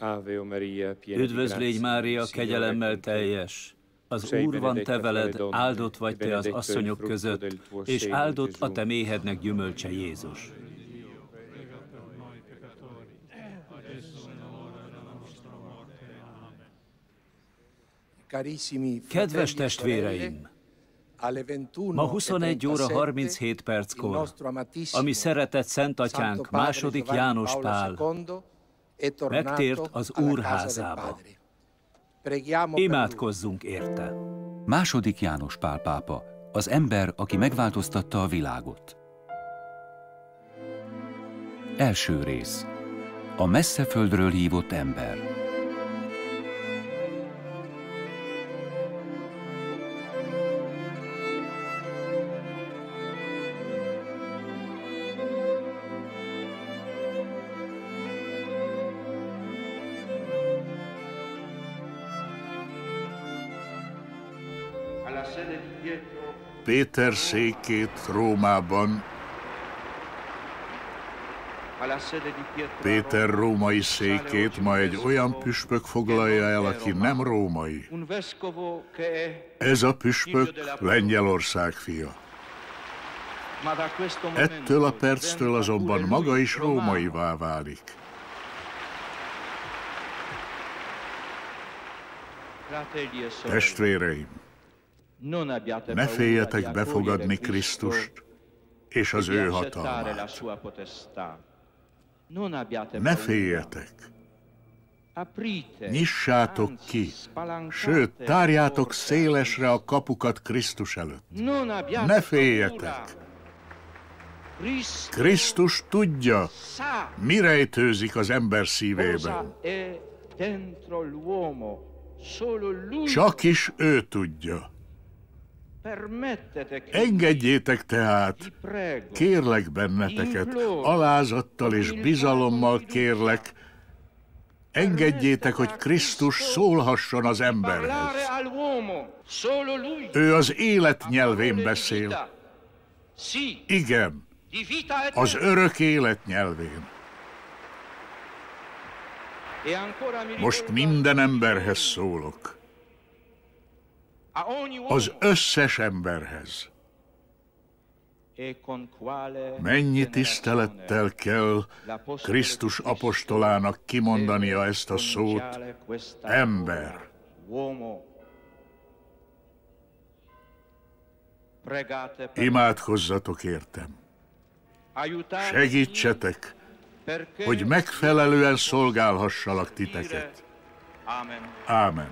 Üdvözl légy, Mária, kegyelemmel teljes! Az Úr van te veled, áldott vagy te az asszonyok között, és áldott a te méhednek gyümölcse, Jézus. Kedves testvéreim! Ma 21 óra 37 perckor a mi szeretett Szentatyánk II. János Pál megtért az Úr házába. Imádkozzunk érte! II. János Pál pápa, az ember, aki megváltoztatta a világot. Első rész. A messze földről hívott ember. Péter székét Rómában. Péter római székét ma egy olyan püspök foglalja el, aki nem római. Ez a püspök Lengyelország fia. Ettől a perctől azonban maga is rómaivá válik. Testvéreim! Ne féljetek befogadni Krisztust és az ő hatalmát. Ne féljetek! Nyissátok ki, sőt, tárjátok szélesre a kapukat Krisztus előtt. Ne féljetek! Krisztus tudja, mi rejtőzik az ember szívében. Csak is ő tudja. Engedjétek tehát, kérlek benneteket, alázattal és bizalommal kérlek, engedjétek, hogy Krisztus szólhasson az emberhez. Ő az élet nyelvén beszél. Igen, az örök élet nyelvén. Most minden emberhez szólok. Az összes emberhez. Mennyi tisztelettel kell Krisztus apostolának kimondania ezt a szót, ember. Imádkozzatok értem. Segítsetek, hogy megfelelően szolgálhassalak titeket. Ámen.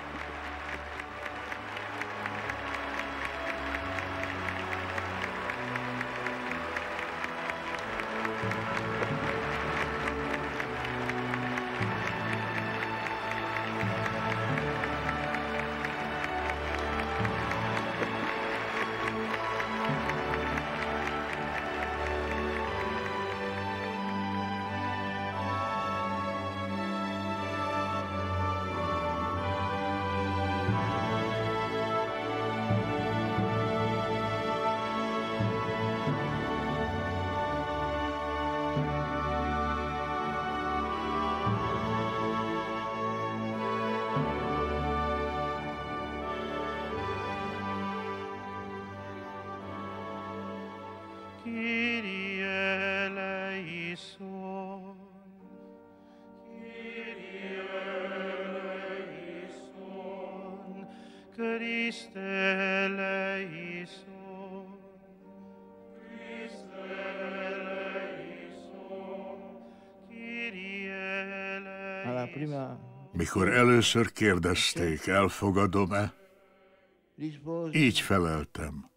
Mikor először kérdezték, elfogadom-e, így feleltem.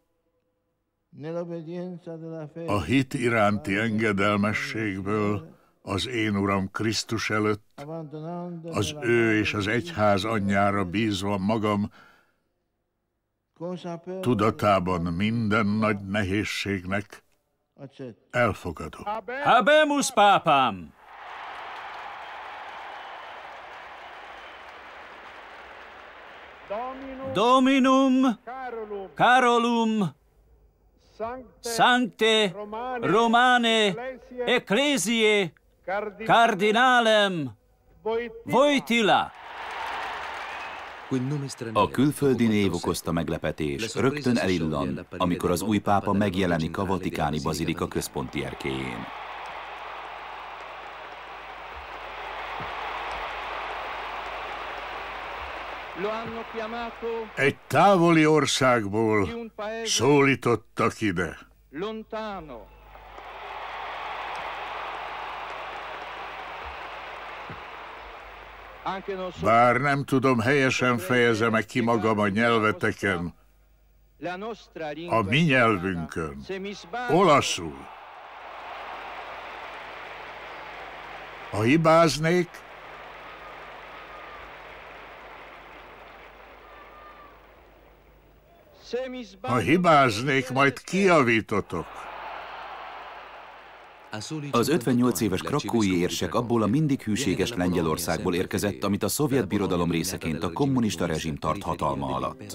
A hit iránti engedelmességből az én Uram Krisztus előtt, az ő és az egyház anyjára bízva magam, tudatában minden nagy nehézségnek elfogadom. Habemus pápám! Dominum Carolum Sancte Romane Ecclesiae Cardinalem Wojtyla! A külföldi név okozta meglepetés, rögtön elillan, amikor az új pápa megjelenik a vatikáni bazilika központi erkélyén. Egy távoli országból szólítottak ide. Bár nem tudom, helyesen fejezem-e ki magam a nyelveteken, a mi nyelvünkön, olaszul. Ha hibáznék, majd kijavítotok. Az 58 éves krakói érsek abból a mindig hűséges Lengyelországból érkezett, amit a szovjet birodalom részeként a kommunista rezsim tart hatalma alatt.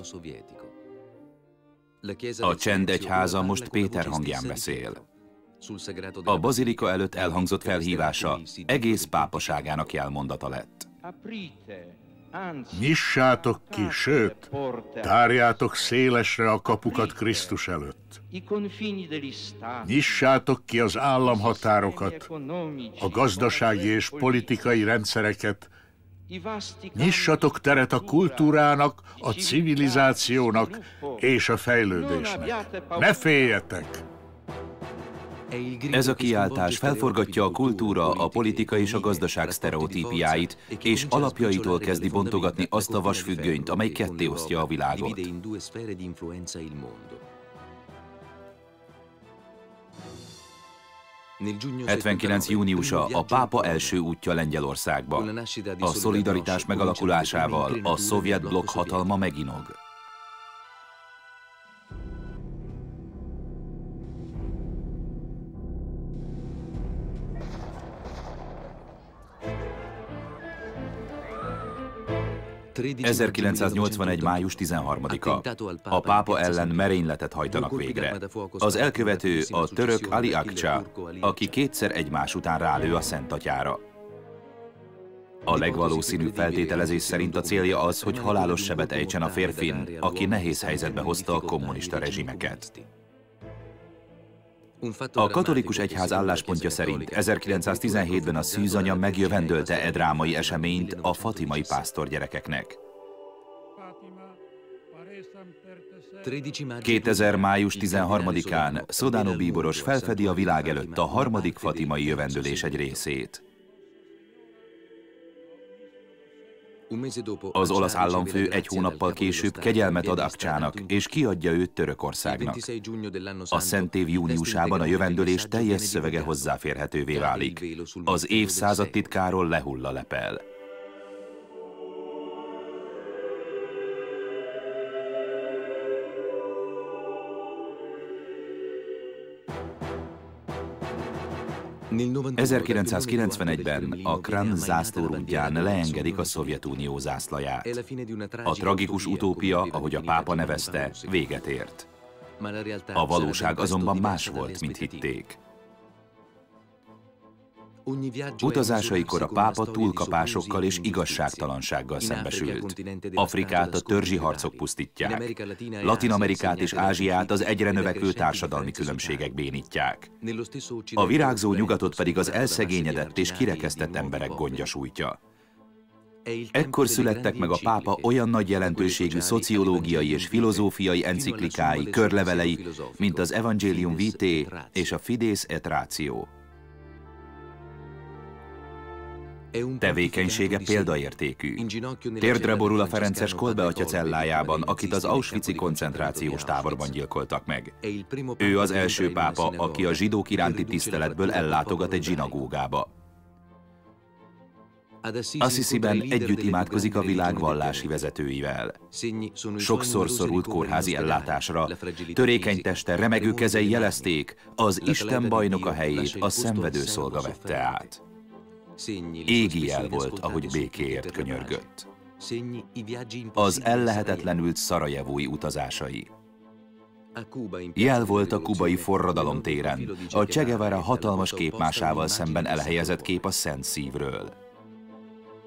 A csend egyháza most Péter hangján beszél. A bazilika előtt elhangzott felhívása egész pápaságának jelmondata lett. Nyissátok ki, sőt, tárjátok szélesre a kapukat Krisztus előtt. Nyissátok ki az államhatárokat, a gazdasági és politikai rendszereket. Nyissatok teret a kultúrának, a civilizációnak és a fejlődésnek. Ne féljetek! Ez a kiáltás felforgatja a kultúra, a politika és a gazdaság sztereotípiáit, és alapjaitól kezdi bontogatni azt a vasfüggönyt, amely kettéosztja a világot. 79. júniusa a pápa első útja Lengyelországba. A szolidaritás megalakulásával a szovjet blokk hatalma meginog. ...1981. május 13-a. A pápa ellen merényletet hajtanak végre. Az elkövető a török Ali Akça, aki kétszer egymás után rálő a Szent Atyára. A legvalószínűbb feltételezés szerint a célja az, hogy halálos sebet ejtsen a férfin, aki nehéz helyzetbe hozta a kommunista rezsimeket. A katolikus egyház álláspontja szerint 1917-ben a szűzanya megjövendölte e drámai eseményt a fatimai pásztorgyerekeknek. 2000. május 13-án Sodano bíboros felfedi a világ előtt a harmadik fatimai jövendölés egy részét. Az olasz államfő egy hónappal később kegyelmet ad Akcsának, és kiadja őt Törökországnak. A Szent Év júniusában a jövendölés teljes szövege hozzáférhetővé válik. Az évszázad titkáról lehull a lepel. ...1991-ben a Kran zászlórúdján leengedik a Szovjetunió zászlaját. A tragikus utópia, ahogy a pápa nevezte, véget ért. A valóság azonban más volt, mint hitték. Utazásaikor a pápa túlkapásokkal és igazságtalansággal szembesült. Afrikát a törzsi harcok pusztítják. Latin-Amerikát és Ázsiát az egyre növekvő társadalmi különbségek bénítják. A virágzó nyugatot pedig az elszegényedett és kirekesztett emberek gondja sújtja. Ekkor születtek meg a pápa olyan nagy jelentőségű szociológiai és filozófiai enciklikái, körlevelei, mint az Evangelium Vitae és a Fides et Ratio. Tevékenysége példaértékű. Térdre borul a ferences Kolbe atya cellájában, akit az auschwitzi koncentrációs táborban gyilkoltak meg. Ő az első pápa, aki a zsidók iránti tiszteletből ellátogat egy zsinagógába. Assisiben együtt imádkozik a világ vallási vezetőivel. Sokszor szorult kórházi ellátásra, törékeny teste, remegő kezei jelezték, az Isten bajnoka helyét a szenvedő szolga vette át. Égi jel volt, ahogy békéért könyörgött. Az ellehetetlenült szarajevói utazásai. Jel volt a kubai forradalom téren, a Che Guevara hatalmas képmásával szemben elhelyezett kép a Szent Szívről.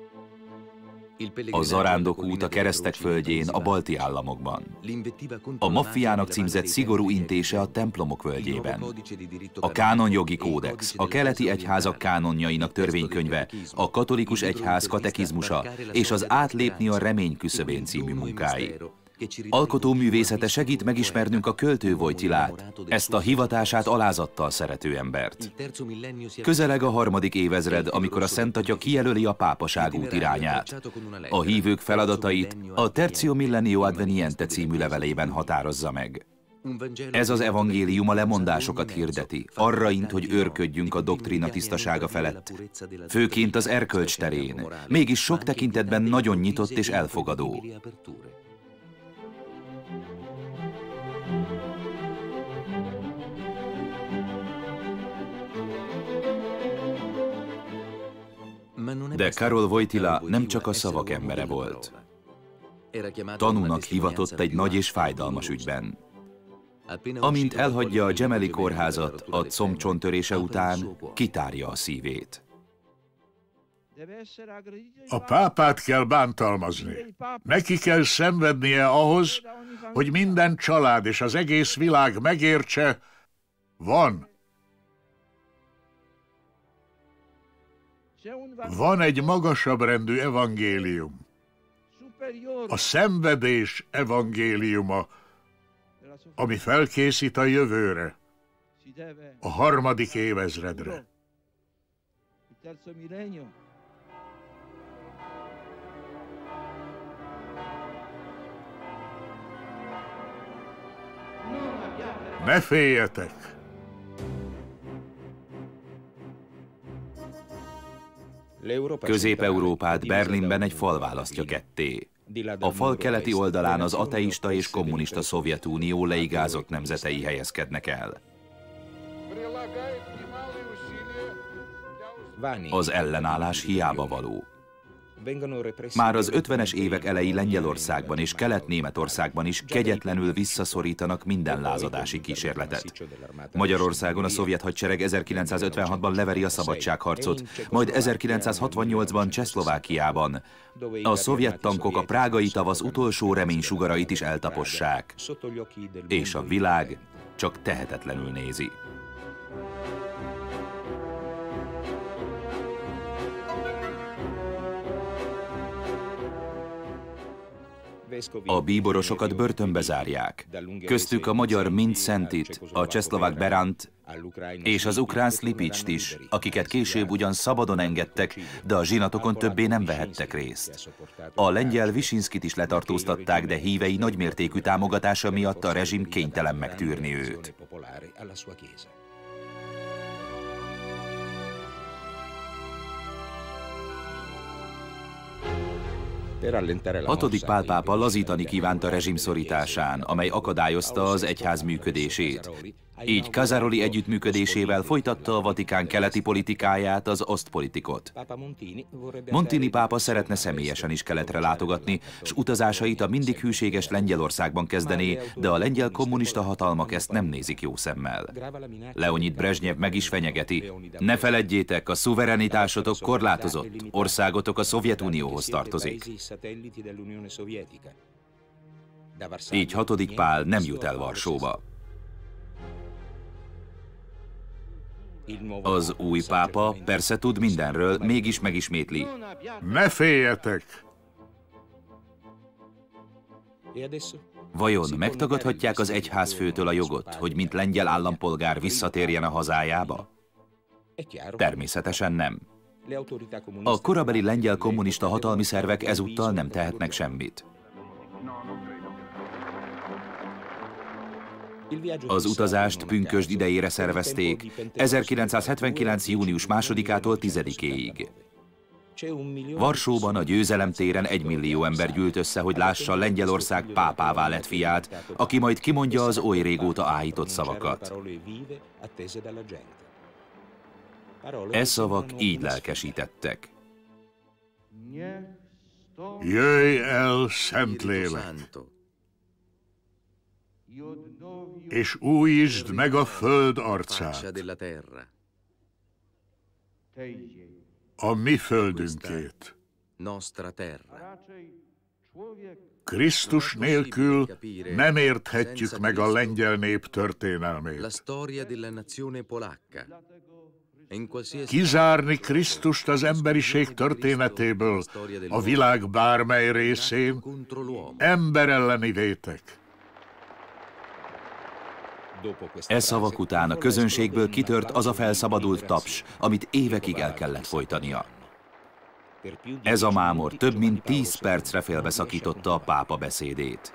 A zarándokút a keresztek földjén, a balti államokban. A maffiának címzett szigorú intése a templomok völgyében. A kánonjogi kódex, a keleti egyházak kánonjainak törvénykönyve, a katolikus egyház katekizmusa és az Átlépni a remény küszöbén című munkái. Alkotóművészete segít megismernünk a költő Wojtylát, ezt a hivatását alázattal szerető embert. Közeleg a 3. évezred, amikor a Szent Atya kijelöli a pápaság út irányát. A hívők feladatait a Tertio Millennio Adveniente című levelében határozza meg. Ez az evangélium a lemondásokat hirdeti, arra int, hogy őrködjünk a doktrína tisztasága felett, főként az erkölcs terén, mégis sok tekintetben nagyon nyitott és elfogadó. De Karol Wojtyla nem csak a szavak embere volt. Tanúnak hivatott egy nagy és fájdalmas ügyben. Amint elhagyja a Gemelli kórházat a combcsonttörése után, kitárja a szívét. A pápát kell bántalmazni. Neki kell szenvednie ahhoz, hogy minden család és az egész világ megértse, van egy magasabb rendű evangélium. A szenvedés evangéliuma, ami felkészít a jövőre, a 3. évezredre. Ne féljetek! Közép-Európát Berlinben egy fal választja ketté. A fal keleti oldalán az ateista és kommunista Szovjetunió leigázott nemzetei helyezkednek el. Az ellenállás hiába való. Már az 50-es évek elejé Lengyelországban és Kelet-Németországban is kegyetlenül visszaszorítanak minden lázadási kísérletet. Magyarországon a szovjet hadsereg 1956-ban leveri a szabadságharcot, majd 1968-ban Csehszlovákiában. A szovjet tankok a prágai tavasz utolsó reménysugarait is eltapossák, és a világ csak tehetetlenül nézi. A bíborosokat börtönbe zárják. Köztük a magyar Mint Szentit, a csehszlovák Berant és az ukrán Slipicst is, akiket később ugyan szabadon engedtek, de a zsinatokon többé nem vehettek részt. A lengyel Visinszkit is letartóztatták, de hívei nagymértékű támogatása miatt a rezsim kénytelen megtűrni őt. Hatodik Pál pápa lazítani kívánt a rezsim szorításán, amely akadályozta az egyház működését. Így Casaroli együttműködésével folytatta a Vatikán keleti politikáját, az Ostpolitikot. Montini pápa szeretne személyesen is keletre látogatni, s utazásait a mindig hűséges Lengyelországban kezdené, de a lengyel kommunista hatalmak ezt nem nézik jó szemmel. Leonid Brezsnyev meg is fenyegeti. Ne feledjétek, a szuverenitásotok korlátozott, országotok a Szovjetunióhoz tartozik. Így 6. Pál nem jut el Varsóba. Az új pápa persze tud mindenről, mégis megismétli. Ne féljetek! Vajon megtagadhatják az egyházfőtől a jogot, hogy mint lengyel állampolgár visszatérjen a hazájába? Természetesen nem. A korabeli lengyel kommunista hatalmi szervek ezúttal nem tehetnek semmit. Az utazást pünkösd idejére szervezték, 1979. június 2-től 10-éig. Varsóban a Győzelem téren 1 millió ember gyűlt össze, hogy lássa Lengyelország pápává lett fiát, aki majd kimondja az oly régóta áhított szavakat. E szavak így lelkesítettek. Jöjj el, Szentlélek, és újítsd meg a föld arcát, a mi földünkét. Krisztus nélkül nem érthetjük meg a lengyel nép történelmét. Kizárni Krisztust az emberiség történetéből a világ bármely részén ember elleni vétek. E szavak után a közönségből kitört az a felszabadult taps, amit évekig el kellett folytania. Ez a mámor több mint 10 percre félbeszakította a pápa beszédét.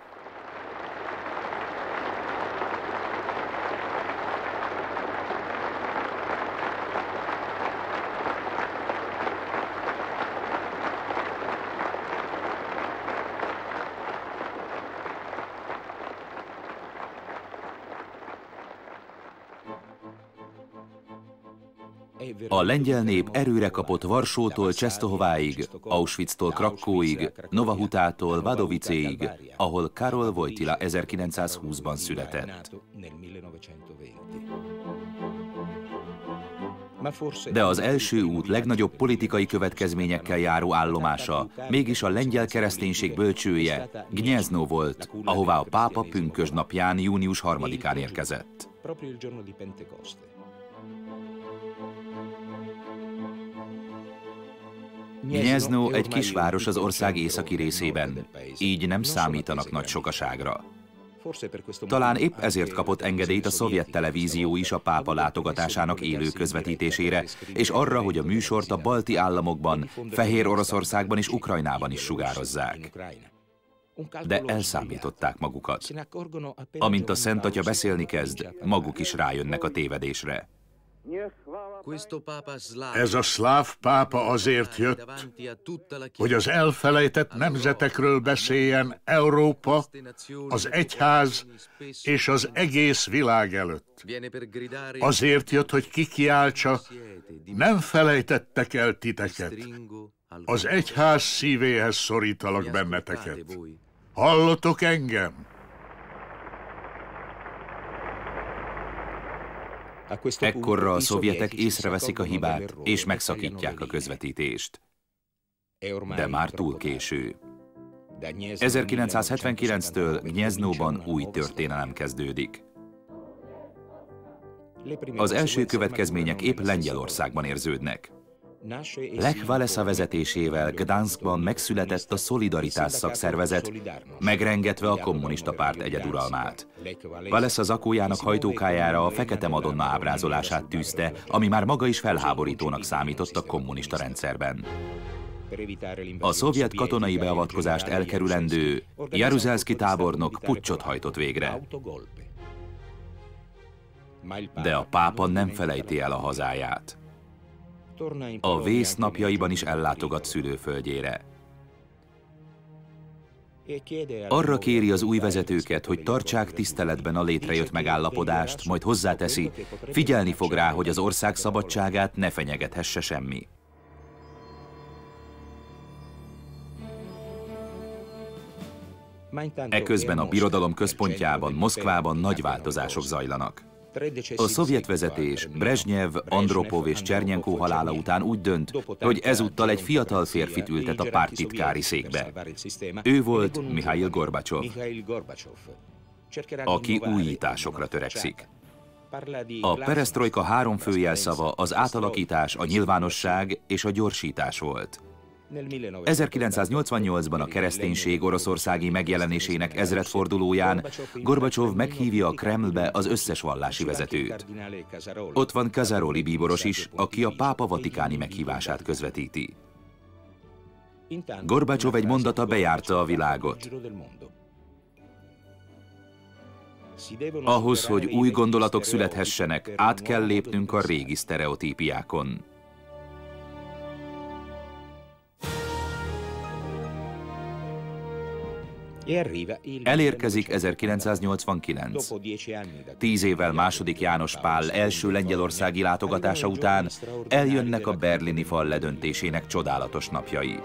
A lengyel nép erőre kapott Varsótól Czestochováig, Auschwitztól Krakóig, Novahutától Wadowicéig, ahol Karol Wojtyla 1920-ban született. De az első út legnagyobb politikai következményekkel járó állomása mégis a lengyel kereszténység bölcsője, Gniezno volt, ahová a pápa pünkösdnapján, június 3-án érkezett. Gniezno egy kisváros az ország északi részében, így nem számítanak nagy sokaságra. Talán épp ezért kapott engedélyt a szovjet televízió is a pápa látogatásának élő közvetítésére, és arra, hogy a műsort a balti államokban, Fehér Oroszországban és Ukrajnában is sugározzák. De elszámították magukat. Amint a Szent Atya beszélni kezd, maguk is rájönnek a tévedésre. Ez a szláv pápa azért jött, hogy az elfelejtett nemzetekről beszéljen Európa, az egyház és az egész világ előtt. Azért jött, hogy kikiáltsa, nem felejtettek el titeket. Az egyház szívéhez szorítalak benneteket. Hallotok engem? Ekkorra a szovjetek észreveszik a hibát, és megszakítják a közvetítést. De már túl késő. 1979-től Gnieznoban új történelem kezdődik. Az első következmények épp Lengyelországban érződnek. Lech Walesa vezetésével Gdanskban megszületett a Szolidaritás szakszervezet, megrengetve a kommunista párt egyeduralmát. Walesa zakójának hajtókájára a Fekete Madonna ábrázolását tűzte, ami már maga is felháborítónak számított a kommunista rendszerben. A szovjet katonai beavatkozást elkerülendő Jaruzelszky tábornok puccsot hajtott végre. De a pápa nem felejti el a hazáját. A vész napjaiban is ellátogat szülőföldjére. Arra kéri az új vezetőket, hogy tartsák tiszteletben a létrejött megállapodást, majd hozzáteszi, figyelni fog rá, hogy az ország szabadságát ne fenyegethesse semmi. Eközben a birodalom központjában, Moszkvában nagy változások zajlanak. A szovjet vezetés Brezsnyev, Andropov és Csernyenko halála után úgy dönt, hogy ezúttal egy fiatal férfit ültet a párttitkári székbe. Ő volt Mihail Gorbacsov, aki újításokra törekszik. A peresztrojka 3 fő jelszava az átalakítás, a nyilvánosság és a gyorsítás volt. 1988-ban a kereszténység oroszországi megjelenésének ezredfordulóján Gorbacsov meghívja a Kremlbe az összes vallási vezetőt. Ott van Kazaroli bíboros is, aki a pápa vatikáni meghívását közvetíti. Gorbacsov egy mondata bejárta a világot. Ahhoz, hogy új gondolatok születhessenek, át kell lépnünk a régi sztereotípiákon. Elérkezik 1989. 10 évvel II. János Pál első lengyelországi látogatása után eljönnek a berlini fal ledöntésének csodálatos napjai.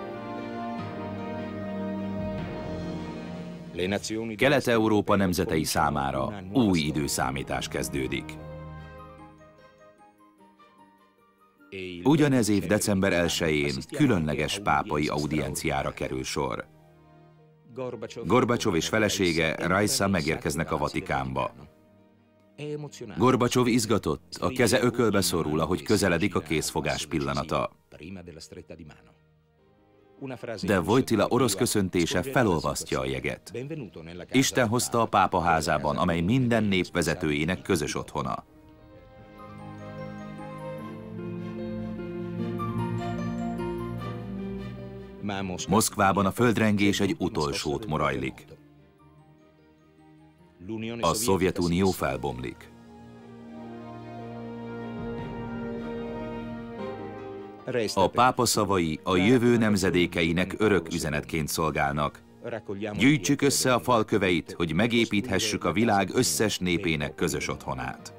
Kelet-Európa nemzetei számára új időszámítás kezdődik. Ugyanez év december 1-én különleges pápai audienciára kerül sor. Gorbacsov és felesége, Raisa megérkeznek a Vatikánba. Gorbacsov izgatott, a keze ökölbe szorul, ahogy közeledik a készfogás pillanata. De Wojtyla orosz köszöntése felolvasztja a jeget. Isten hozta a pápa házában, amely minden nép vezetőjének közös otthona. Moszkvában a földrengés egy utolsót morajlik. A Szovjetunió felbomlik. A pápa szavai a jövő nemzedékeinek örök üzenetként szolgálnak. Gyűjtsük össze a falköveit, hogy megépíthessük a világ összes népének közös otthonát.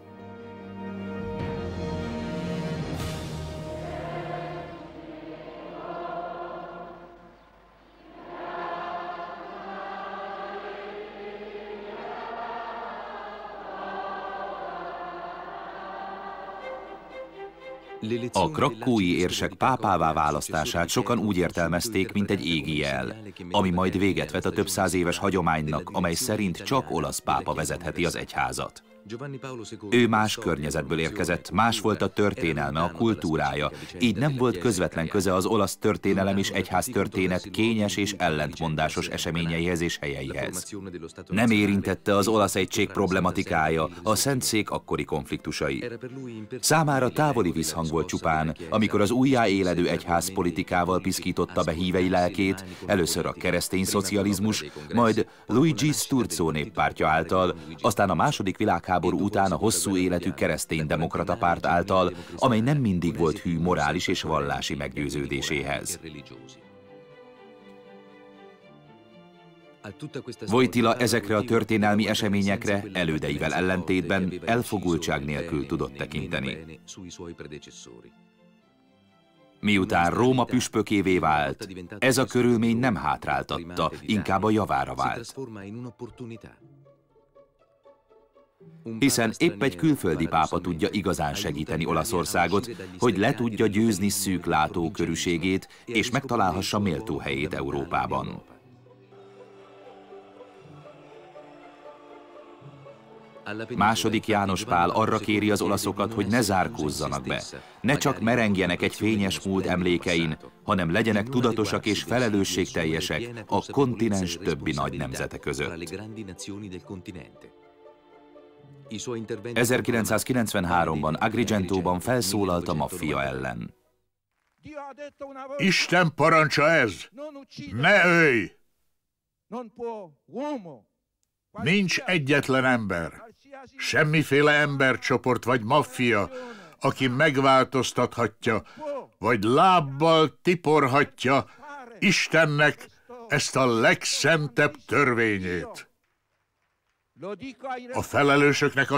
A krakkói érsek pápává választását sokan úgy értelmezték, mint egy égi jel, ami majd véget vet a több száz éves hagyománynak, amely szerint csak olasz pápa vezetheti az egyházat. Ő más környezetből érkezett, más volt a történelme, a kultúrája, így nem volt közvetlen köze az olasz történelem és egyház történet kényes és ellentmondásos eseményeihez és helyeihez. Nem érintette az olasz egység problematikája, a Szentszék akkori konfliktusai. Számára távoli visszhang volt csupán, amikor az újjáéledő egyház politikával piszkította be hívei lelkét, először a keresztény szocializmus, majd Luigi Sturzo néppártja által, aztán a második világháború után a hosszú életű keresztény-demokrata párt által, amely nem mindig volt hű morális és vallási meggyőződéséhez. Wojtyla ezekre a történelmi eseményekre elődeivel ellentétben elfogultság nélkül tudott tekinteni. Miután Róma püspökévé vált, ez a körülmény nem hátráltatta, inkább a javára vált. Hiszen épp egy külföldi pápa tudja igazán segíteni Olaszországot, hogy le tudja győzni szűk látókörűségét, és megtalálhassa méltó helyét Európában. Második János Pál arra kéri az olaszokat, hogy ne zárkózzanak be, ne csak merengjenek egy fényes múlt emlékein, hanem legyenek tudatosak és felelősségteljesek a kontinens többi nagy nemzete között. 1993-ban Agrigentóban felszólalt a maffia ellen. Isten parancsa ez! Ne ölj! Nincs egyetlen ember, semmiféle embercsoport vagy maffia, aki megváltoztathatja, vagy lábbal tiporhatja Istennek ezt a legszentebb törvényét. A felelősöknek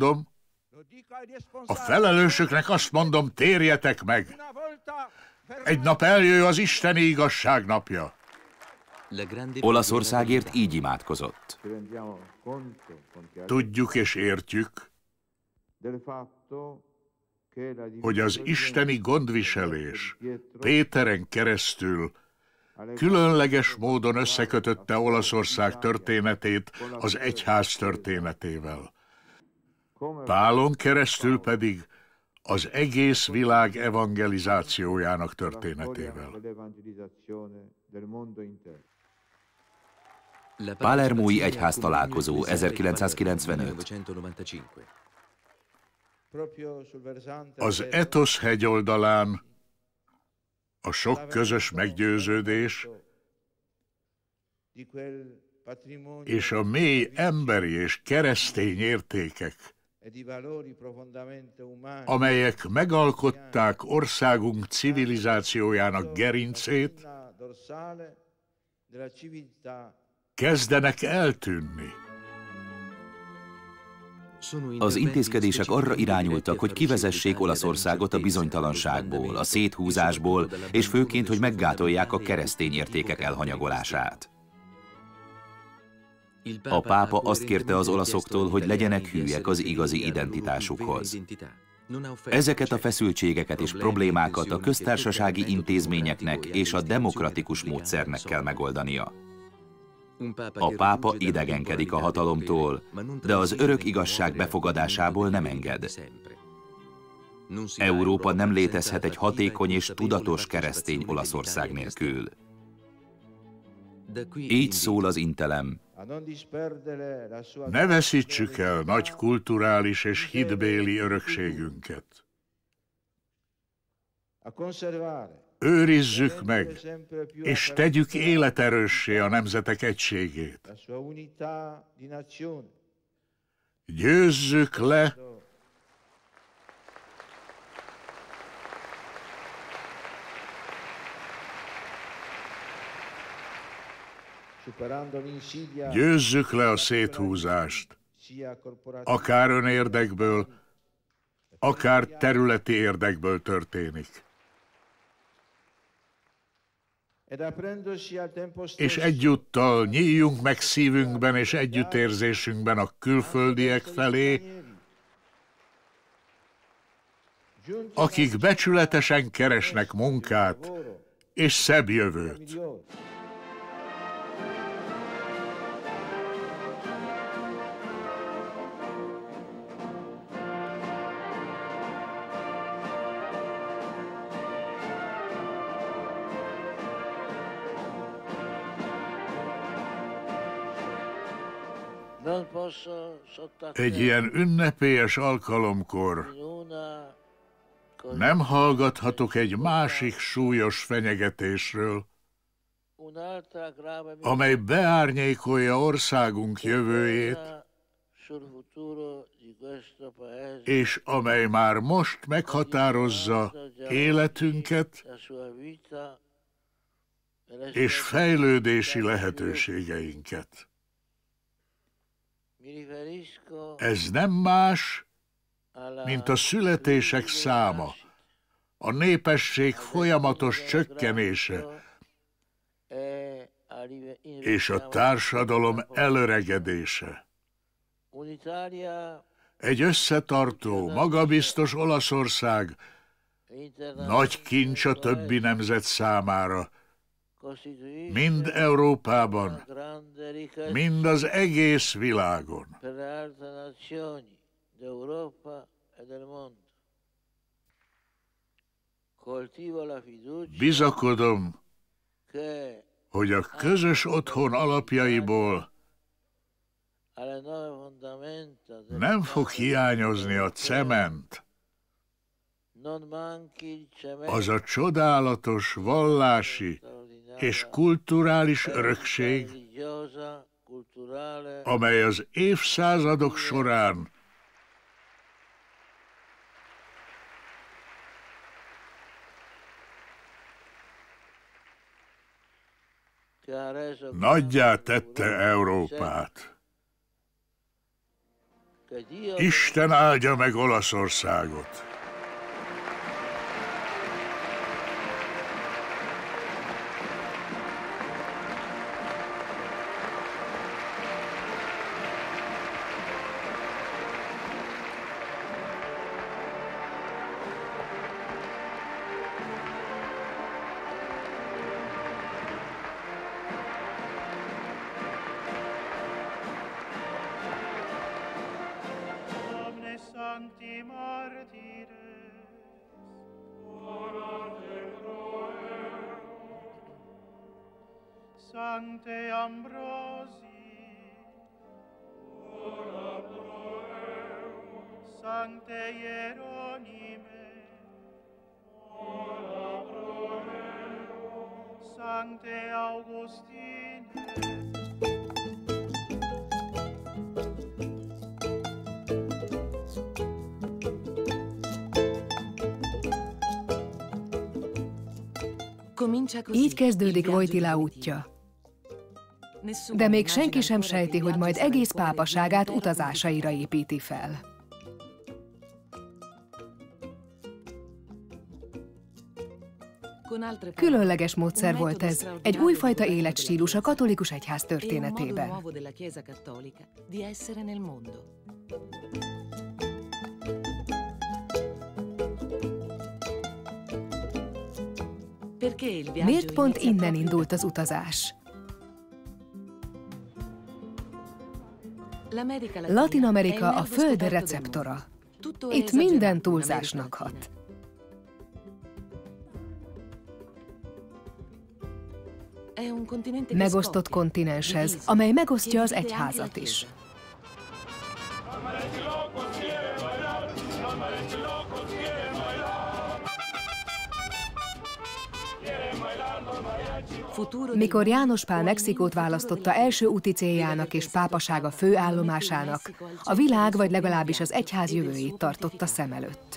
azt mondom, térjetek meg! Egy nap eljön az isteni igazság napja. Olaszországért így imádkozott. Tudjuk és értjük, hogy az isteni gondviselés Péteren keresztül különleges módon összekötötte Olaszország történetét az egyház történetével. Pálon keresztül pedig az egész világ evangelizációjának történetével. Palermói egyház találkozó 1995. Az Etosz hegyoldalán a sok közös meggyőződés és a mély emberi és keresztény értékek, amelyek megalkották országunk civilizációjának gerincét, kezdenek eltűnni. Az intézkedések arra irányultak, hogy kivezessék Olaszországot a bizonytalanságból, a széthúzásból, és főként, hogy meggátolják a keresztény értékek elhanyagolását. A pápa azt kérte az olaszoktól, hogy legyenek hűek az igazi identitásukhoz. Ezeket a feszültségeket és problémákat a köztársasági intézményeknek és a demokratikus módszernek kell megoldania. A pápa idegenkedik a hatalomtól, de az örök igazság befogadásából nem enged. Európa nem létezhet egy hatékony és tudatos keresztény Olaszország nélkül. Így szól az intelem. Ne veszítsük el nagy kulturális és hitbéli örökségünket. Őrizzük meg, és tegyük életerőssé a nemzetek egységét. Győzzük le a széthúzást, akár önérdekből, akár területi érdekből történik. És egyúttal nyíljunk meg szívünkben és együttérzésünkben a külföldiek felé, akik becsületesen keresnek munkát és szebb jövőt. Egy ilyen ünnepélyes alkalomkor nem hallgathatok egy másik súlyos fenyegetésről, amely beárnyékolja országunk jövőjét, és amely már most meghatározza életünket és fejlődési lehetőségeinket. Ez nem más, mint a születések száma, a népesség folyamatos csökkenése és a társadalom elöregedése. Egy összetartó, magabiztos Olaszország nagy kincs a többi nemzet számára, mind Európában, mind az egész világon. Bizakodom, hogy a közös otthon alapjaiból nem fog hiányozni a cement, az a csodálatos vallási és kulturális örökség, amely az évszázadok során nagyjá tette Európát. Isten áldja meg Olaszországot! Sancte Ambrosi, ora pro eum. Sancte Hieronime, ora pro eum. Sancte Augustine, így kezdődik Wojtyla útja. De még senki sem sejti, hogy majd egész pápaságát utazásaira építi fel. Különleges módszer volt ez, egy újfajta életstílus a katolikus egyház történetében. Miért pont innen indult az utazás? Latin Amerika a Föld receptora. Itt minden túlzásnak hat. Megosztott kontinens ez, amely megosztja az egyházat is. Mikor János Pál Mexikót választotta első úti céljának és pápasága főállomásának, a világ vagy legalábbis az egyház jövőjét tartotta szem előtt.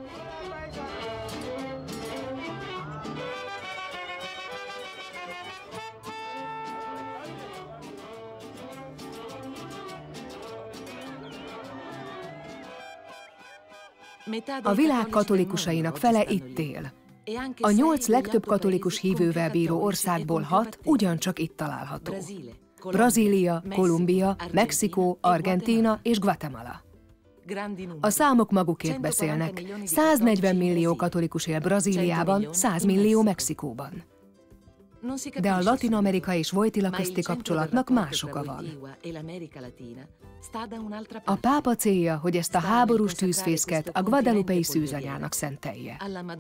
A világ katolikusainak fele itt él. A 8 legtöbb katolikus hívővel bíró országból 6 ugyancsak itt található. Brazília, Kolumbia, Mexikó, Argentína és Guatemala. A számok magukért beszélnek. 140 millió katolikus él Brazíliában, 100 millió Mexikóban. De a Latin-Amerika és Wojtyla közti kapcsolatnak más oka van. A pápa célja, hogy ezt a háborús tűzfészket a guadalupei szűzanyának szentelje.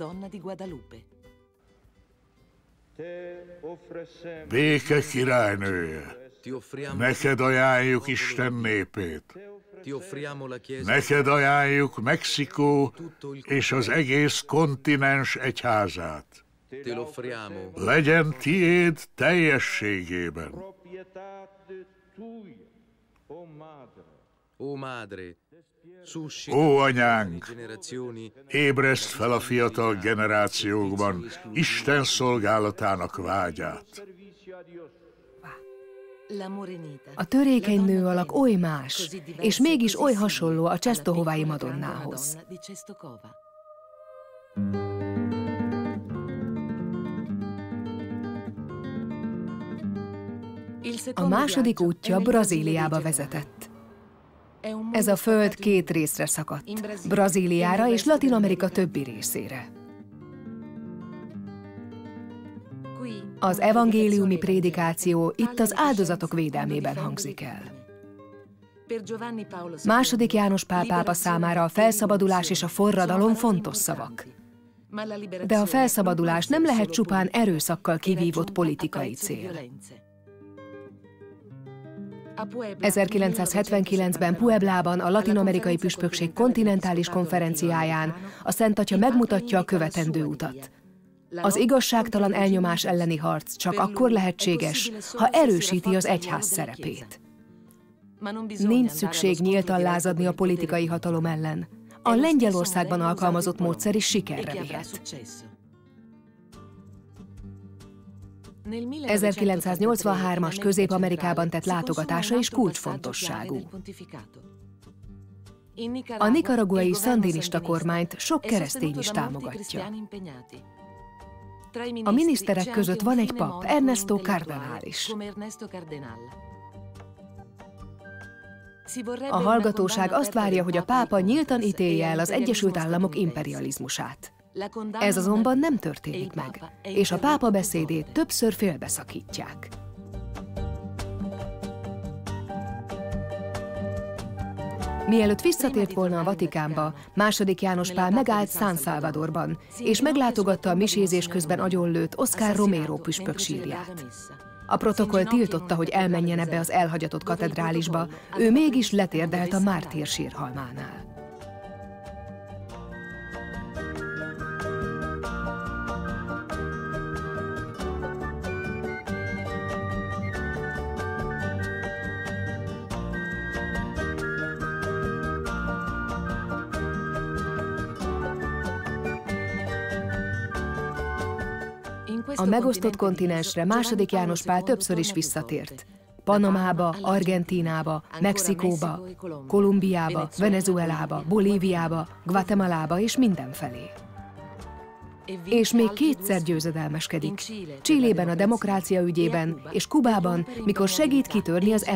Béke királynője, neked ajánljuk Isten népét. Neked ajánljuk Mexikó és az egész kontinens egyházát. Legyen tiéd teljességében. Ó, anyánk, ébreszt fel a fiatal generációkban Isten szolgálatának vágyát. A törékeny nő alak oly más, és mégis oly hasonló a Czestohovai Madonnához. A második útja Brazíliába vezetett. Ez a föld 2 részre szakadt, Brazíliára és Latin-Amerika többi részére. Az evangéliumi prédikáció itt az áldozatok védelmében hangzik el. Második János Pál pápa számára a felszabadulás és a forradalom fontos szavak. De a felszabadulás nem lehet csupán erőszakkal kivívott politikai cél. 1979-ben Pueblában a latin-amerikai püspökség kontinentális konferenciáján a Szent Atya megmutatja a követendő utat. Az igazságtalan elnyomás elleni harc csak akkor lehetséges, ha erősíti az egyház szerepét. Nincs szükség nyíltan lázadni a politikai hatalom ellen. A Lengyelországban alkalmazott módszer is sikerre vihet. 1983-as Közép-Amerikában tett látogatása is kulcsfontosságú. A nikaraguai szandinista kormányt sok keresztény is támogatja. A miniszterek között van egy pap, Ernesto Cardenal is. A hallgatóság azt várja, hogy a pápa nyíltan ítélje el az Egyesült Államok imperializmusát. Ez azonban nem történik meg, és a pápa beszédét többször félbeszakítják. Mielőtt visszatért volna a Vatikánba, második János Pál megállt San Salvadorban, és meglátogatta a misézés közben agyonlőtt Oscar Romero püspök sírját. A protokoll tiltotta, hogy elmenjen ebbe az elhagyatott katedrálisba, ő mégis letérdelt a mártír sírhalmánál. A megosztott kontinensre második János Pál többször is visszatért. Panamába, Argentínába, Mexikóba, Kolumbiába, Venezuelába, Bolíviába, Guatemalába és mindenfelé. És még 2-szer győzedelmeskedik. Chilében a demokrácia ügyében és Kubában, mikor segít kitörni az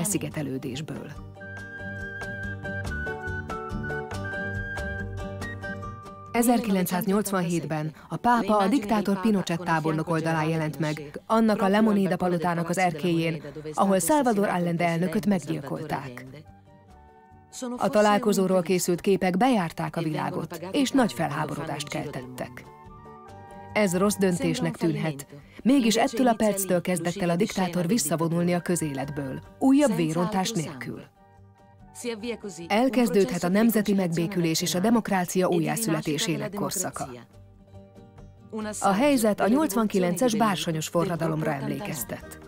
1987-ben a pápa a diktátor Pinochet tábornok oldalán jelent meg, annak a Lemonida palotának az erkélyén, ahol Salvador Allende elnököt meggyilkolták. A találkozóról készült képek bejárták a világot, és nagy felháborodást keltettek. Ez rossz döntésnek tűnhet, mégis ettől a perctől kezdett el a diktátor visszavonulni a közéletből, újabb vérontás nélkül. Elkezdődhet a nemzeti megbékülés és a demokrácia újjászületésének korszaka. A helyzet a 89-es bársonyos forradalomra emlékeztet.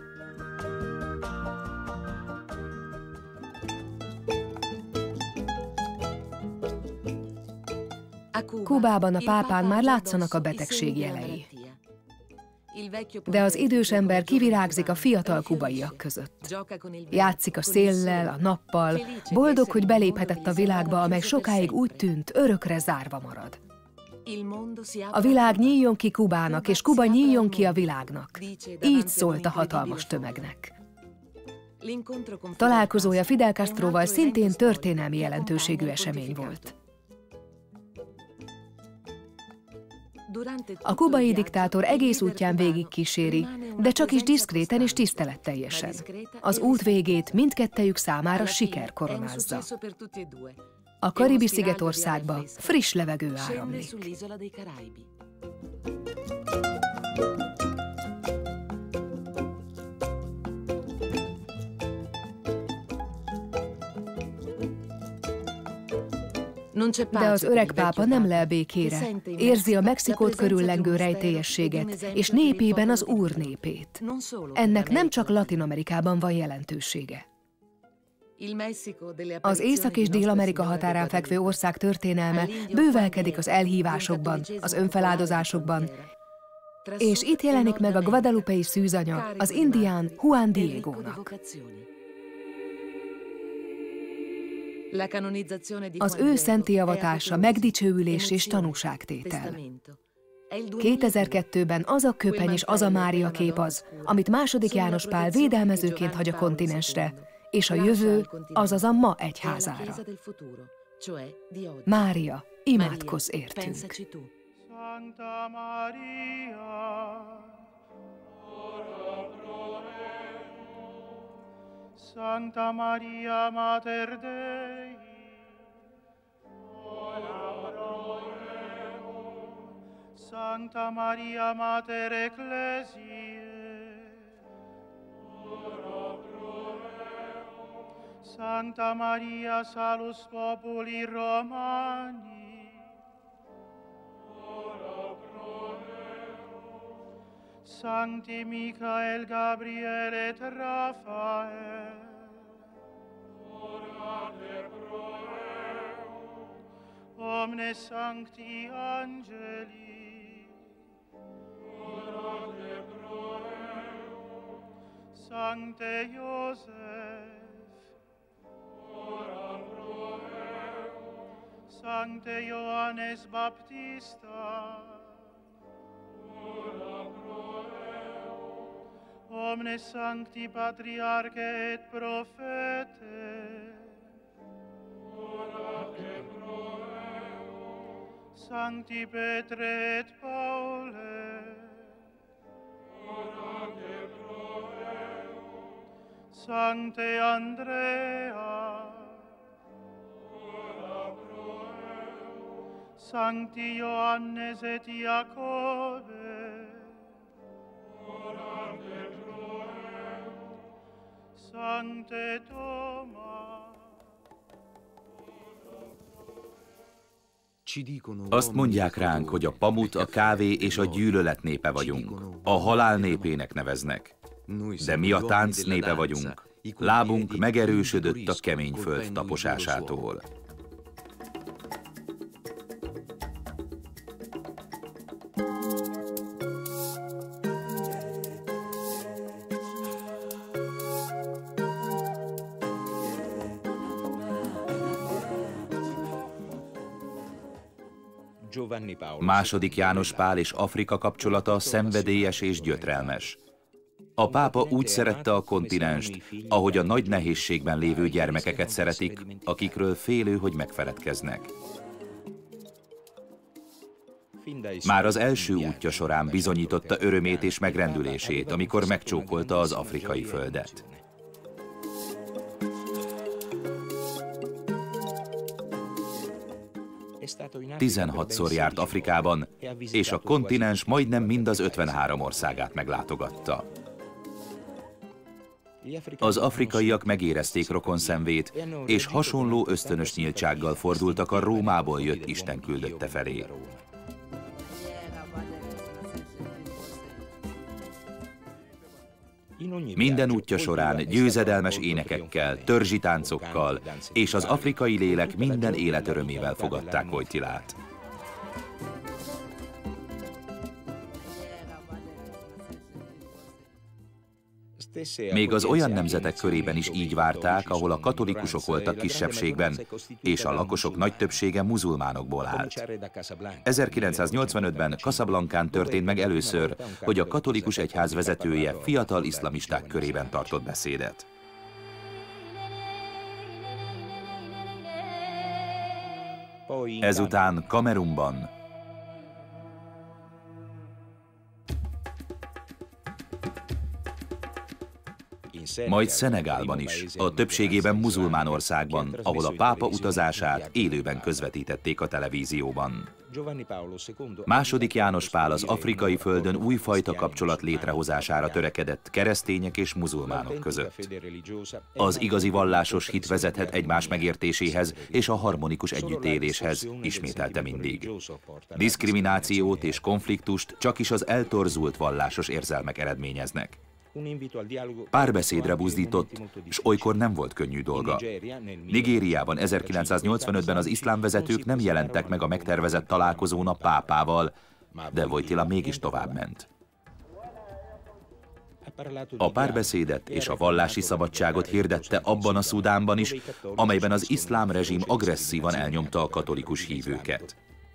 Kubában a pápán már látszanak a betegség jelei. De az idős ember kivirágzik a fiatal kubaiak között. Játszik a széllel, a nappal, boldog, hogy beléphetett a világba, amely sokáig úgy tűnt, örökre zárva marad. A világ nyíljon ki Kubának, és Kuba nyíljon ki a világnak. Így szólt a hatalmas tömegnek. Találkozója Fidel Castroval szintén történelmi jelentőségű esemény volt. A kubai diktátor egész útján végig kíséri, de csak is diszkréten és tiszteletteljesen. Az út végét mindkettejük számára siker koronázza. A Karibi szigetországba friss levegő áramlik. De az öreg pápa nem lel békére, érzi a Mexikót körüllengő rejtélyességet, és népében az Úr népét. Ennek nem csak Latin-Amerikában van jelentősége. Az Észak- és Dél-Amerika határán fekvő ország történelme bővelkedik az elhívásokban, az önfeláldozásokban, és itt jelenik meg a guadalupei szűzanya, az indián Juan Diegónak. Az ő szentté avatása megdicsőülés és tanúságtétel. 2002-ben az a köpeny és az a Mária kép az, amit II. János Pál védelmezőként hagy a kontinensre, és a jövő, azaz a ma egyházára. Mária, imádkozz értünk! Santa Maria, Santa Maria Mater Dei, ora pro nobis. Santa Maria Mater Ecclesiae, ora pro nobis. Santa Maria Salus Populi Romani, ora pro nobis. Sancti Michael, Gabriel et Raphael, orate pro eum. Omnes sancti angeli, orate pro eum. Sancte Iosef, ora pro eum. Sancte Ioannes Baptista, ora pro eum. Omnes sancti patriarche et prophete, orate pro eum. Sancti Petre et Paule, orate pro eum. Sancte Andrea, ora pro eum. Sancti Ioannes et Iacobe, orate pro eum. Sancte Toma. Azt mondják ránk, hogy a pamut, a kávé és a gyűlölet népe vagyunk. A halál népének neveznek. De mi a tánc népe vagyunk. Lábunk megerősödött a kemény föld taposásától. II. János Pál és Afrika kapcsolata szenvedélyes és gyötrelmes. A pápa úgy szerette a kontinenst, ahogy a nagy nehézségben lévő gyermekeket szeretik, akikről félő, hogy megfeledkeznek. Már az első útja során bizonyította örömét és megrendülését, amikor megcsókolta az afrikai földet. 16-szor járt Afrikában, és a kontinens majdnem mind az 53 országát meglátogatta. Az afrikaiak megérezték rokonszenvét, és hasonló ösztönös nyíltsággal fordultak a Rómából jött Isten küldötte felé. Minden útja során győzedelmes énekekkel, törzsi táncokkal és az afrikai lélek minden életörömével fogadták Wojtylát. Még az olyan nemzetek körében is így várták, ahol a katolikusok voltak kisebbségben, és a lakosok nagy többsége muzulmánokból állt. 1985-ben Casablancán történt meg először, hogy a katolikus egyház vezetője fiatal iszlamisták körében tartott beszédet. Ezután Kamerunban, majd Szenegálban is, a többségében muzulmán országban, ahol a pápa utazását élőben közvetítették a televízióban. Második János Pál az afrikai földön újfajta kapcsolat létrehozására törekedett keresztények és muzulmánok között. Az igazi vallásos hit vezethet egymás megértéséhez és a harmonikus együttéléshez, ismételte mindig. Diszkriminációt és konfliktust csakis az eltorzult vallásos érzelmek eredményeznek. Párbeszédre buzdított, és olykor nem volt könnyű dolga. Nigériában 1985-ben az iszlám vezetők nem jelentek meg a megtervezett találkozón a pápával, de Wojtyla mégis továbbment. A párbeszédet és a vallási szabadságot hirdette abban a Szudánban is, amelyben az iszlám rezsim agresszívan elnyomta a katolikus hívőket.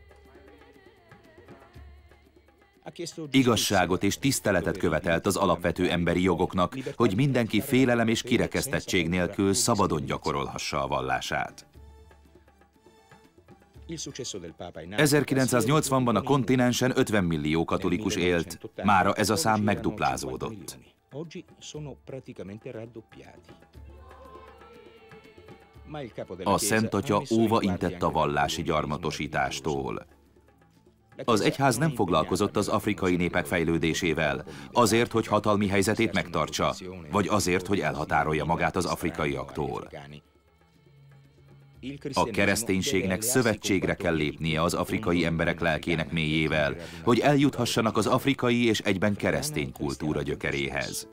Igazságot és tiszteletet követelt az alapvető emberi jogoknak, hogy mindenki félelem és kirekesztettség nélkül szabadon gyakorolhassa a vallását. 1980-ban a kontinensen 50 millió katolikus élt, mára ez a szám megduplázódott. A Szent Atya óva intett a vallási gyarmatosítástól. Az egyház nem foglalkozott az afrikai népek fejlődésével, azért, hogy hatalmi helyzetét megtartsa, vagy azért, hogy elhatárolja magát az afrikaiaktól. A kereszténységnek szövetségre kell lépnie az afrikai emberek lelkének mélyével, hogy eljuthassanak az afrikai és egyben keresztény kultúra gyökeréhez.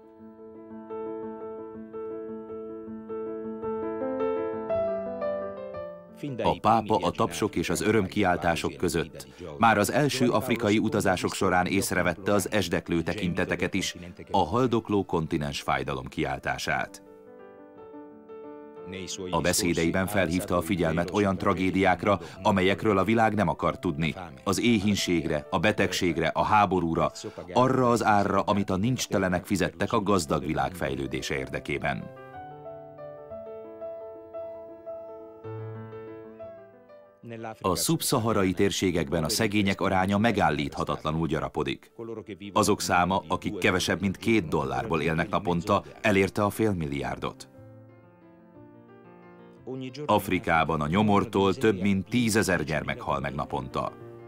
A pápa a tapsok és az örömkiáltások között már az első afrikai utazások során észrevette az esdeklő tekinteteket is, a haldokló kontinens fájdalom kiáltását. A beszédeiben felhívta a figyelmet olyan tragédiákra, amelyekről a világ nem akar tudni, az éhínségre, a betegségre, a háborúra, arra az árra, amit a nincstelenek fizettek a gazdag világ fejlődése érdekében. A szubszaharai térségekben a szegények aránya megállíthatatlanul gyarapodik. Azok száma, akik kevesebb mint $2 élnek naponta, elérte a $500 milliárdot. Afrikában a nyomortól több mint 10 000 gyermek hal meg naponta.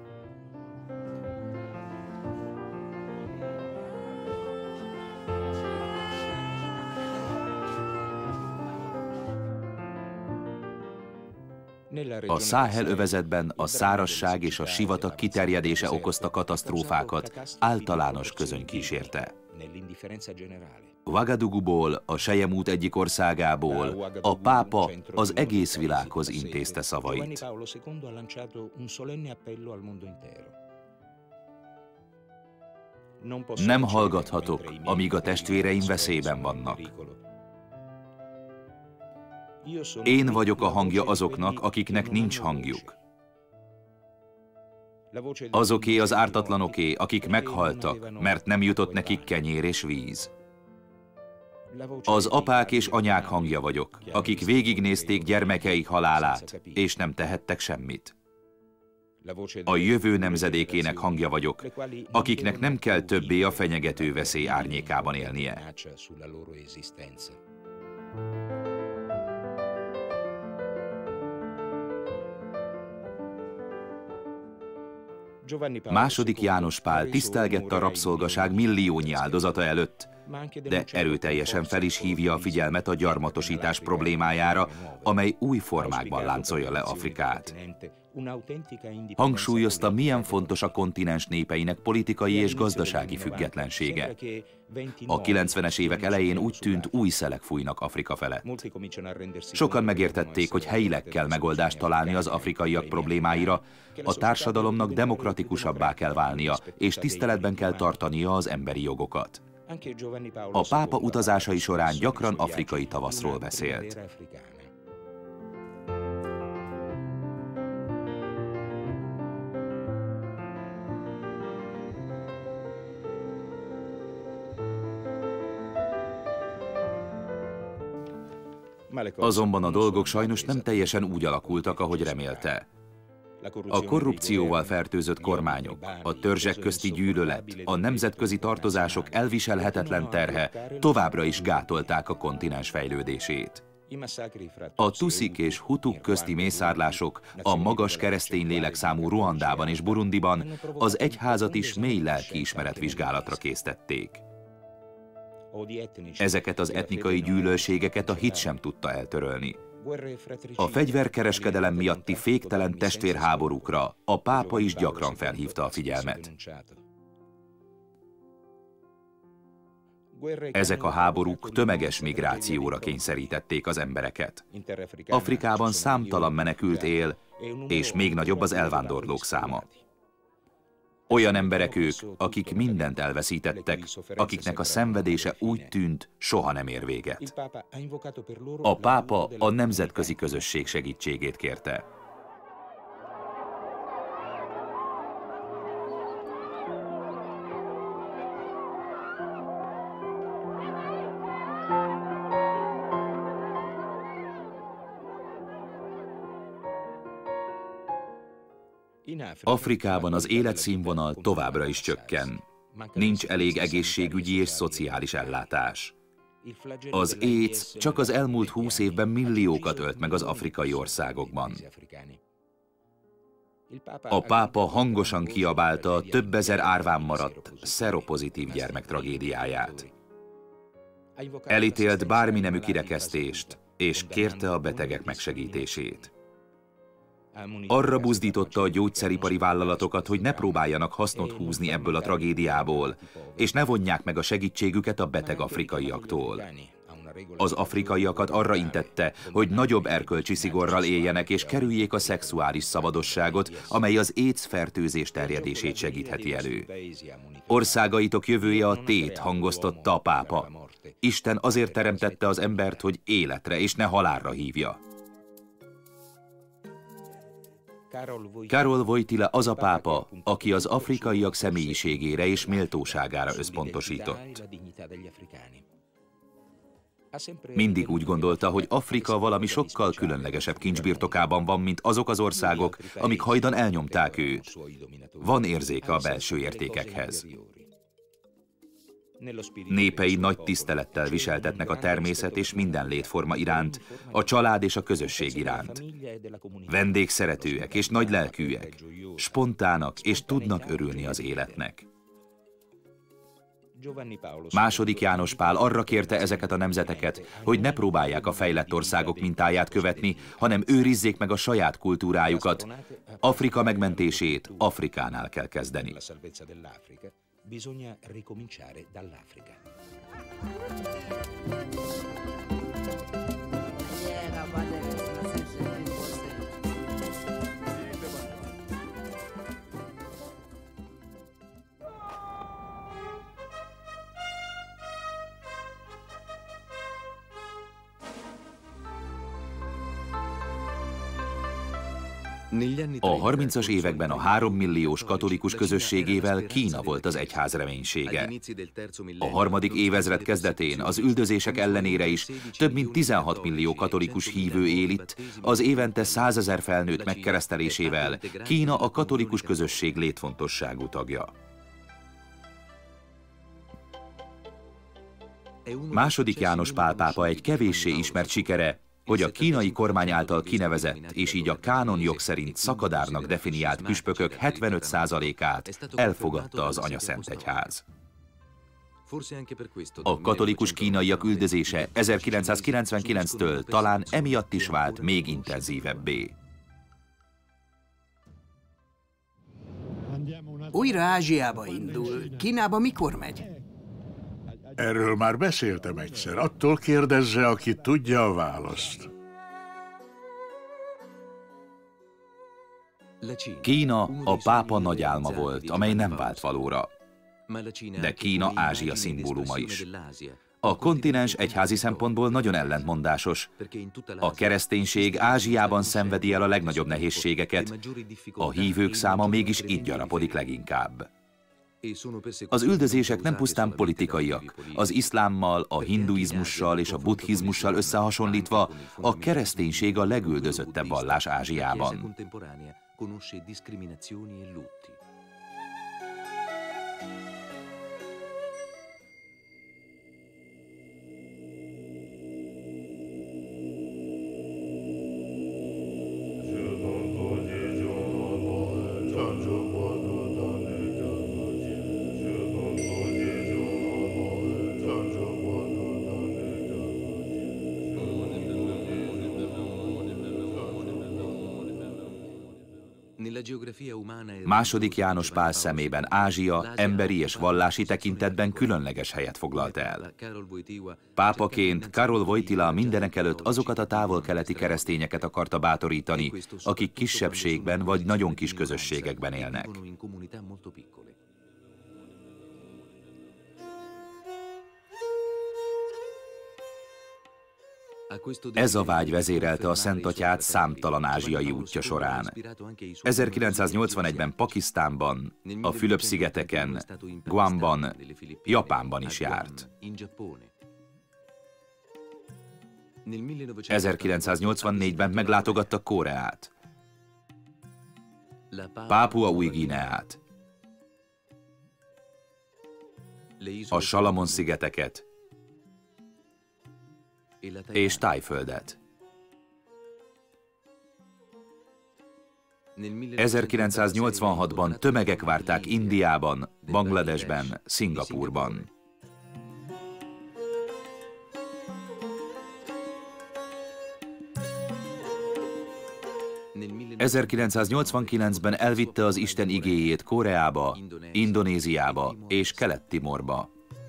A Száhel övezetben a szárazság és a sivatag kiterjedése okozta katasztrófákat általános közöny kísérte. Ouagadougouból, a Selyemút egyik országából a pápa az egész világhoz intézte szavait. Nem hallgathatok, amíg a testvéreim veszélyben vannak. Én vagyok a hangja azoknak, akiknek nincs hangjuk. Azoké az ártatlanoké, akik meghaltak, mert nem jutott nekik kenyér és víz. Az apák és anyák hangja vagyok, akik végignézték gyermekeik halálát, és nem tehettek semmit. A jövő nemzedékének hangja vagyok, akiknek nem kell többé a fenyegető veszély árnyékában élnie. Második János Pál tisztelgette a rabszolgaság milliónyi áldozata előtt, de erőteljesen fel is hívja a figyelmet a gyarmatosítás problémájára, amely új formákban láncolja le Afrikát. Hangsúlyozta, milyen fontos a kontinens népeinek politikai és gazdasági függetlensége. A 90-es évek elején úgy tűnt, új szelek fújnak Afrika felett. Sokan megértették, hogy helyileg kell megoldást találni az afrikaiak problémáira, a társadalomnak demokratikusabbá kell válnia, és tiszteletben kell tartania az emberi jogokat. A pápa utazásai során gyakran afrikai tavaszról beszélt. Azonban a dolgok sajnos nem teljesen úgy alakultak, ahogy remélte. A korrupcióval fertőzött kormányok, a törzsek közti gyűlölet, a nemzetközi tartozások elviselhetetlen terhe továbbra is gátolták a kontinens fejlődését. A tuszik és hutuk közti mészárlások, a magas keresztény lélekszámú Ruandában és Burundiban az egyházat is mély lelkiismeretvizsgálatra késztették. Ezeket az etnikai gyűlölségeket a hit sem tudta eltörölni. A fegyverkereskedelem miatti féktelen testvérháborúkra a pápa is gyakran felhívta a figyelmet. Ezek a háborúk tömeges migrációra kényszerítették az embereket. Afrikában számtalan menekült él, és még nagyobb az elvándorlók száma. Olyan emberek ők, akik mindent elveszítettek, akiknek a szenvedése úgy tűnt, soha nem ér véget. A pápa a nemzetközi közösség segítségét kérte. Afrikában az életszínvonal továbbra is csökken. Nincs elég egészségügyi és szociális ellátás. Az AIDS csak az elmúlt 20 évben milliókat ölt meg az afrikai országokban. A pápa hangosan kiabálta a több ezer árván maradt, szeropozitív gyermek tragédiáját. Elítélt bárminemű kirekesztést, és kérte a betegek megsegítését. Arra buzdította a gyógyszeripari vállalatokat, hogy ne próbáljanak hasznot húzni ebből a tragédiából, és ne vonják meg a segítségüket a beteg afrikaiaktól. Az afrikaiakat arra intette, hogy nagyobb erkölcsi szigorral éljenek és kerüljék a szexuális szabadosságot, amely az AIDS fertőzés terjedését segítheti elő. Országaitok jövője a tét, hangoztatta a pápa. Isten azért teremtette az embert, hogy életre és ne halálra hívja. Karol Wojtyla az a pápa, aki az afrikaiak személyiségére és méltóságára összpontosított. Mindig úgy gondolta, hogy Afrika valami sokkal különlegesebb kincsbirtokában van, mint azok az országok, amik hajdan elnyomták őt. Van érzéke a belső értékekhez. Népei nagy tisztelettel viseltetnek a természet és minden létforma iránt, a család és a közösség iránt. Vendégszeretőek és nagylelkűek, spontának és tudnak örülni az életnek. Második János Pál arra kérte ezeket a nemzeteket, hogy ne próbálják a fejlett országok mintáját követni, hanem őrizzék meg a saját kultúrájukat. Afrika megmentését Afrikánál kell kezdeni. Bisogna ricominciare dall'Africa. A 30-as években a 3 milliós katolikus közösségével Kína volt az egyház reménysége. A harmadik évezred kezdetén az üldözések ellenére is több mint 16 millió katolikus hívő él itt, az évente 100 000 felnőtt megkeresztelésével Kína a katolikus közösség létfontosságú tagja. Második János Pál pápa egy kevéssé ismert sikere, hogy a kínai kormány által kinevezett és így a kánonjog szerint szakadárnak definiált püspökök 75%-át elfogadta az Anyaszentegyház. A katolikus kínaiak üldözése 1999-től talán emiatt is vált még intenzívebbé. Újra Ázsiába indul. Kínába mikor megy? Erről már beszéltem egyszer. Attól kérdezze, aki tudja a választ. Kína a pápa nagy álma volt, amely nem vált valóra. De Kína Ázsia szimbóluma is. A kontinens egyházi szempontból nagyon ellentmondásos. A kereszténység Ázsiában szenvedi el a legnagyobb nehézségeket, a hívők száma mégis itt gyarapodik leginkább. Az üldözések nem pusztán politikaiak. Az iszlámmal, a hinduizmussal és a buddhizmussal összehasonlítva a kereszténység a legüldözöttebb vallás Ázsiában. Második János Pál szemében Ázsia emberi és vallási tekintetben különleges helyet foglalt el. Pápaként Karol Wojtyla mindenekelőtt azokat a távol-keleti keresztényeket akarta bátorítani, akik kisebbségben vagy nagyon kis közösségekben élnek. Ez a vágy vezérelte a Szent Atyát számtalan ázsiai útja során. 1981-ben Pakisztánban, a Fülöp-szigeteken, Guamban, Japánban is járt. 1984-ben meglátogatta Koreát, Pápua Új-Guineát, a Salamon-szigeteket és Tájföldet. 1986-ban tömegek várták Indiában, Bangladesben, Szingapúrban. ...1989-ben elvitte az Isten igéjét Koreába, Indonéziába és Kelet-Timorba.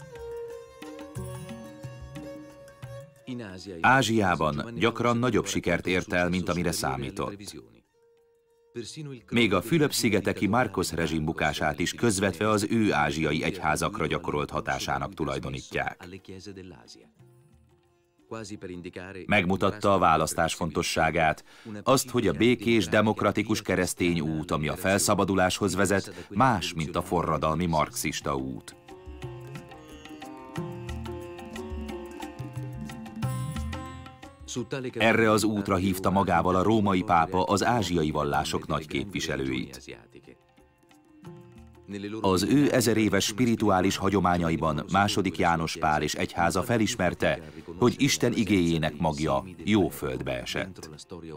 Ázsiában gyakran nagyobb sikert ért el, mint amire számított. Még a Fülöp-szigeteki Marcos rezsim bukását is közvetve az ő ázsiai egyházakra gyakorolt hatásának tulajdonítják. Megmutatta a választás fontosságát, azt, hogy a békés, demokratikus keresztény út, ami a felszabaduláshoz vezet, más, mint a forradalmi marxista út. Erre az útra hívta magával a római pápa az ázsiai vallások nagy képviselőit. Az ő 1000 éves spirituális hagyományaiban második János Pál és egyháza felismerte, hogy Isten igéjének magja jó földbe esett.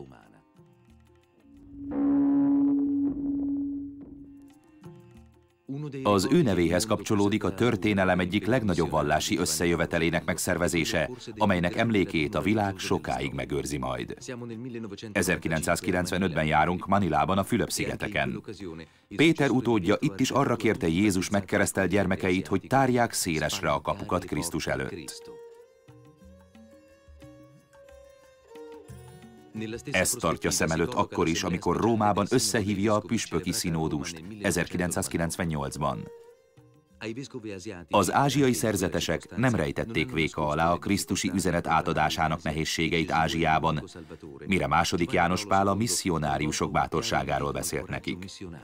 Az ő nevéhez kapcsolódik a történelem egyik legnagyobb vallási összejövetelének megszervezése, amelynek emlékét a világ sokáig megőrzi majd. 1995-ben járunk Manilában a Fülöp-szigeteken. Péter utódja itt is arra kérte Jézus megkeresztelt gyermekeit, hogy tárják szélesre a kapukat Krisztus előtt. Ezt tartja szem előtt akkor is, amikor Rómában összehívja a püspöki szinódust 1998-ban. Az ázsiai szerzetesek nem rejtették véka alá a krisztusi üzenet átadásának nehézségeit Ázsiában, mire II. János Pál a misszionáriusok bátorságáról beszélt nekik.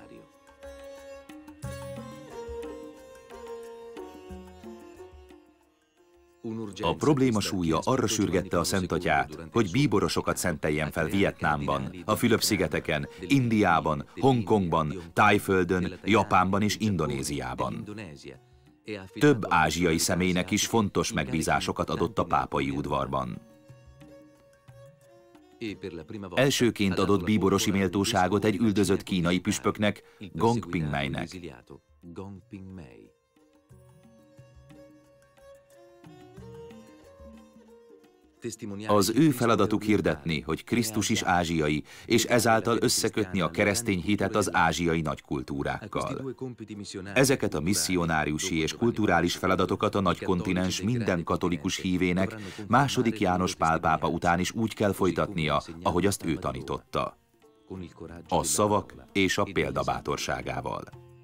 A probléma súlya arra sürgette a Szentatyát, hogy bíborosokat szenteljen fel Vietnámban, a Fülöp-szigeteken, Indiában, Hongkongban, Tájföldön, Japánban és Indonéziában. Több ázsiai személynek is fontos megbízásokat adott a pápai udvarban. Elsőként adott bíborosi méltóságot egy üldözött kínai püspöknek, Gong Ping-meinek. Az ő feladatuk hirdetni, hogy Krisztus is ázsiai, és ezáltal összekötni a keresztény hitet az ázsiai nagykultúrákkal. Ezeket a misszionáriusi és kulturális feladatokat a nagykontinens minden katolikus hívének II. János Pál pápa után is úgy kell folytatnia, ahogy azt ő tanította. A szavak és a példa bátorságával.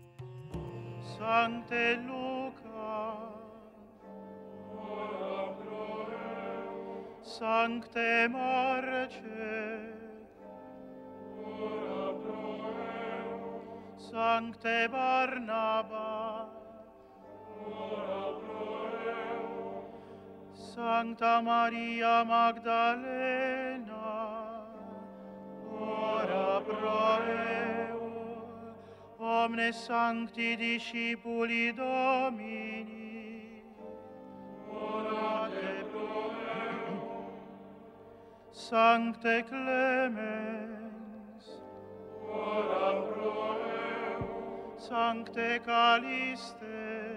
Sancte Marce, ora pro eo. Sancte Barnaba, ora pro eo. Sancta Maria Magdalena, ora pro eo. Omnes sancti discipuli Domini, orate pro eo. Sancte Clemens, ora pro eo. Sancte Caliste,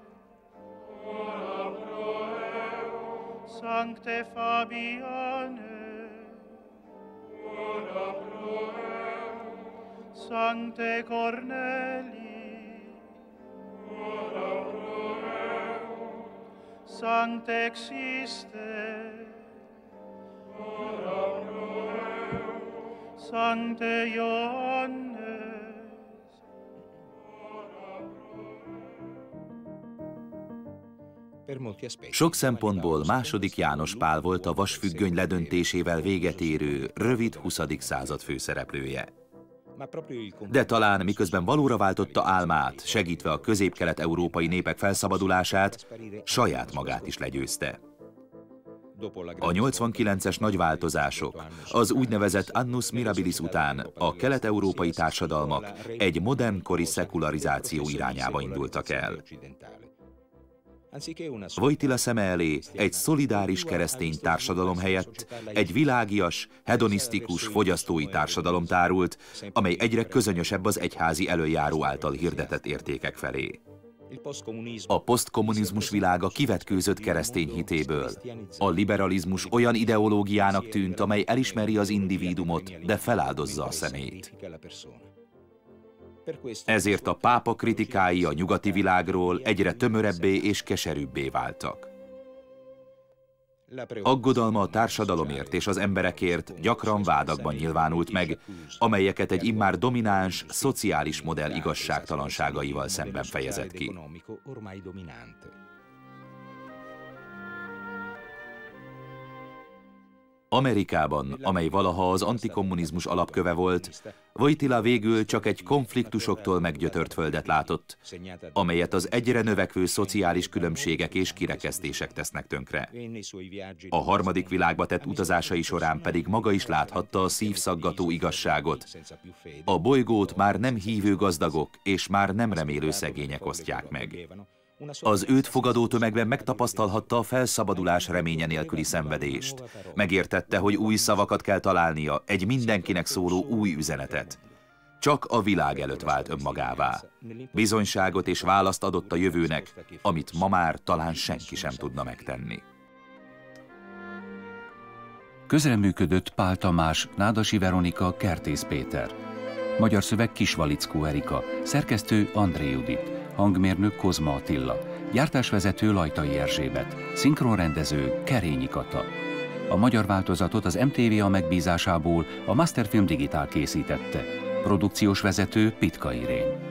ora pro eo. Sancte Fabiane, ora pro eo. Sancte Cornelii, ora pro eo. Sancte Xiste, ora pro eo. Sancte Ioannes, ora pro eo. Sok szempontból II. János Pál volt a vasfüggöny ledöntésével véget érő, rövid 20. század főszereplője. De talán miközben valóra váltotta álmát, segítve a közép-kelet-európai népek felszabadulását, saját magát is legyőzte. A 89-es nagy változások, az úgynevezett Annus Mirabilis után a kelet-európai társadalmak egy modernkori szekularizáció irányába indultak el. Wojtyla szeme elé egy szolidáris keresztény társadalom helyett egy világias, hedonisztikus, fogyasztói társadalom tárult, amely egyre közönösebb az egyházi elöljáró által hirdetett értékek felé. A posztkommunizmus világa kivetkőzött keresztény hitéből. A liberalizmus olyan ideológiának tűnt, amely elismeri az individumot, de feláldozza a személyt. Ezért a pápa kritikái a nyugati világról egyre tömörebbé és keserűbbé váltak. Aggodalma a társadalomért és az emberekért gyakran vádakban nyilvánult meg, amelyeket egy immár domináns, szociális modell igazságtalanságaival szemben fejezett ki. Amerikában, amely valaha az antikommunizmus alapköve volt, Wojtyla végül csak egy konfliktusoktól meggyötört földet látott, amelyet az egyre növekvő szociális különbségek és kirekesztések tesznek tönkre. A harmadik világba tett utazásai során pedig maga is láthatta a szívszaggató igazságot. A bolygót már nem hívő gazdagok és már nem remélő szegények osztják meg. Az őt fogadó tömegben megtapasztalhatta a felszabadulás reménye nélküli szenvedést. Megértette, hogy új szavakat kell találnia, egy mindenkinek szóló új üzenetet. Csak a világ előtt vált önmagává. Bizonyságot és választ adott a jövőnek, amit ma már talán senki sem tudna megtenni. Közreműködött Pál Tamás, Nádasi Veronika, Kertész Péter. Magyar szöveg Kisvalickó Erika, szerkesztő André Judit, hangmérnök Kozma Attila, gyártásvezető Lajtai Erzsébet, szinkronrendező Kerényi Kata. A magyar változatot az MTVA megbízásából a Masterfilm Digitál készítette, produkciós vezető Pitka Irén.